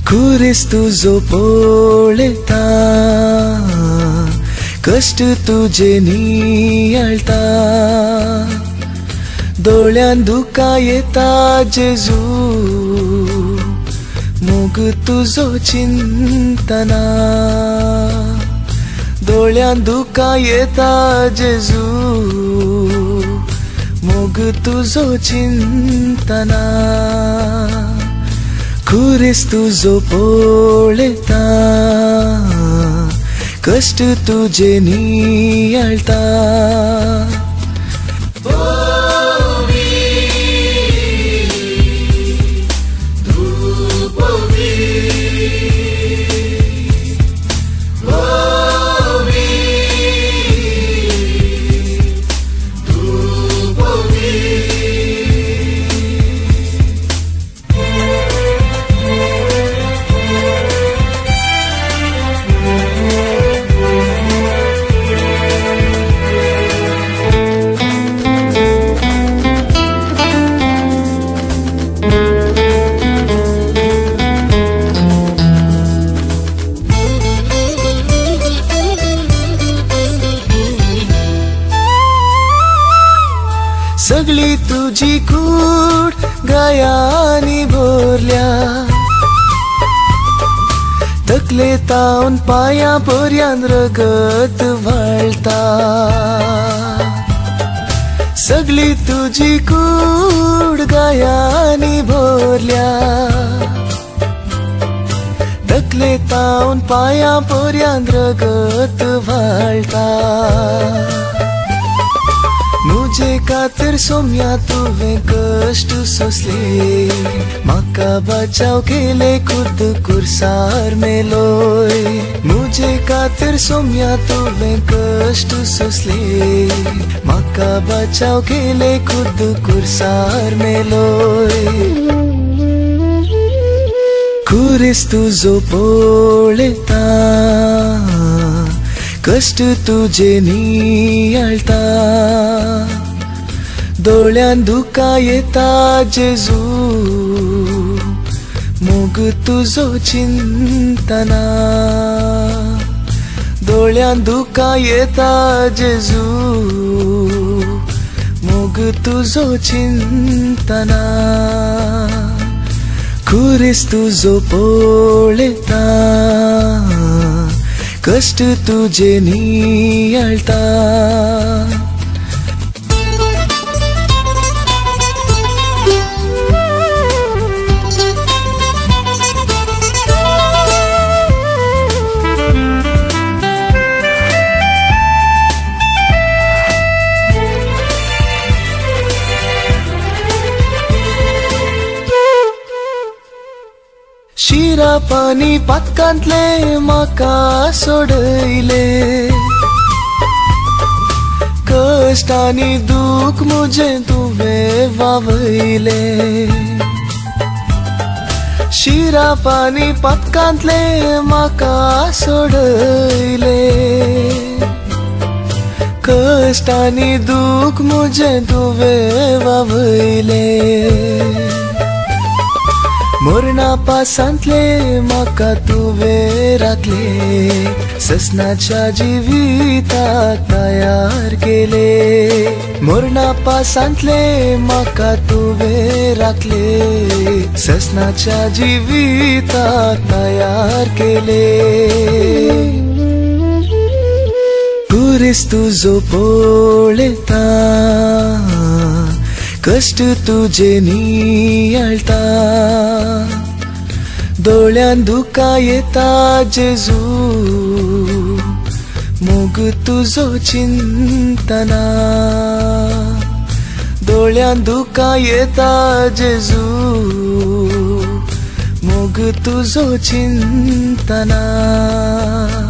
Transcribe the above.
खुरीस तुझो पळयता कष्ट तुझे नियाळता दोळ्यान दुका येता जेजू मोग तुझो चिंतना दोळ्यान दुका येता जेजू मोग तुझो चिंतना खुरीस तुझो पळयता कष्ट तुझे नियाळता सगळी तुझी कूड गायांनी भरल्या तकले तावन पायां पर्यंत रगत व्हाळता सगळी तुझी कूड गायांनी भरल्या तकले तावन पायां पर्यंत रगत व्हाळता मुझे खातीर सोम्या तुवें कष्ट सोंसले म्हाका बचाव केले खुद कुर्सार मेलोय मुझे खातीर सोम्या तुवें कष्ट सोंसले म्हाका बचाव केले खुद कुर्सार मेलोय खुरीस तुझो पळयता कष्ट तुझे नियाळता दोळ्यान दुका येता जेजू मोग तुझो चिंतना दोळ्यान दुका येता जेजू मोग तुझो चिंतना खुरीस तुझो पळयता कष्ट तुझे नियाळता शिरा पानी पातकांतले म्हाका सोडयले कष्ट आनी दूख मुझे तुवें वावयले शिरा पानी पातकांतले म्हाका सोडयले कष्ट आनी दूख मुझे तुवें वावयले मरणा पासांतले म्हाका तुवें राखले ससनाच्या जिविताक तयार केले मरणा पासांतले म्हाका तुवें राखले ससनाच्या जिविताक तयार केले खुरीस तुझो पळयता कष्ट तुझे नियाळता दोळ्यान दुका येता जेजू मोग तुझो चिंतना दोळ्यान दुका येता जेजू मोग तुझो चिंतना